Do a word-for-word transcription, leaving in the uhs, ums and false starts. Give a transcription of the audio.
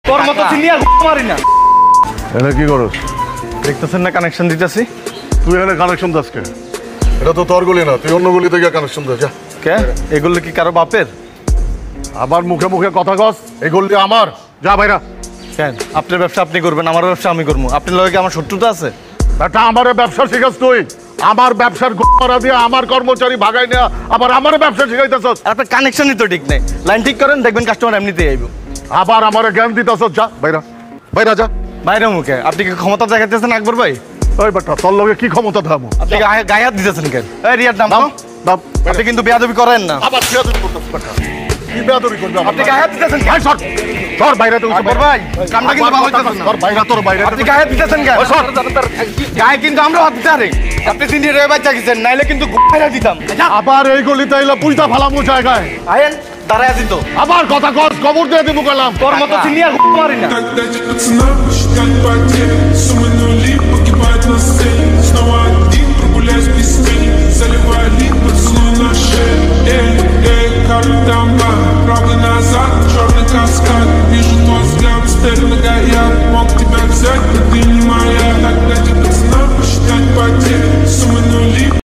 তোর মতো চিনি আর মারি না। এটা কি করস? দেখতেছেন না কানেকশন দিতেছি। তুই এখানে কানেকশন দাস কে? এটা তো তোর গলি না, তুই অন্য গলিতে গিয়ে কানেকশন দাস যা। কে এগুলো কি কারো বাপের? আবার মুখে মুখে কথা কস, এই গলি আমার, যা বাইরা। কেন আপনার ব্যবসা আপনি করবেন, আমার ব্যবসা আমি করবো? আপনার লগে কি আমার শত্রুতা আছে? এটা আমার ব্যবসা শিখাস তুই? আমার ব্যবসার গোড়া দিয়ে আমার কর্মচারী ভাগাই নেয়া, আবার আমার ব্যবসা শিখাইতেছস? আর আপনার কানেকশনই তো ঠিক নেই। লাইন ঠিক করেন, দেখবেন কাস্টমার এমনিতেই আইব। আবার আমার জ্ঞান দিতেছস, যা বাইরা, বাইরা যা। বাইরে মুখে আপনি কি ক্ষমতা দেখাইতেছেন আকবর ভাই? ওই বেটা তোর লগে কি ক্ষমতা থামো? আপনি গায়ে গায়ে হাত দিতেছেন কেন? এই রিয়ার নাম দাম তো। দাম আপনি কিন্তু বেয়াদবি করেন না। আবার বেয়াদবি করতেছিস বেটা। কি বেয়াদবি করবি? আপনি গায়ে হাত দিতেছেন কেন? ভাই সর, সর বাইরে তুই। আকবর ভাই কামটা কিন্তু ভালো হইতেছে না। সর বাইরে, তোর বাইরে। আপনি গায়ে হাত দিতেছেন কেন? গায়ে কিন্তু আমরা হাত দিতে পারি। আপনি তিনটি রে বাচ্চা গেছেন, নাইলে কিন্তু গায়ে দিতাম। আবার এই গলিতে এলো পুইতা ফালামু জায়গায়। আয়েন দাঁড়ায় দিত। আবার কথা কস, খবর দিয়ে দিব গেলাম। তোর мото চিনি আর মারি না। Так дайте пацанам посчитать потери. Суммы нули погибают на сцене. Снова один прогуляюсь без тени. Заливаю лик, поцелуй на шее. Эй, эй, как там вам? Правый назад, черный каскад. Вижу твой взгляд, стерлинга я мог тебя взять, но ты не моя. Так дайте пацанам посчитать потери. Суммы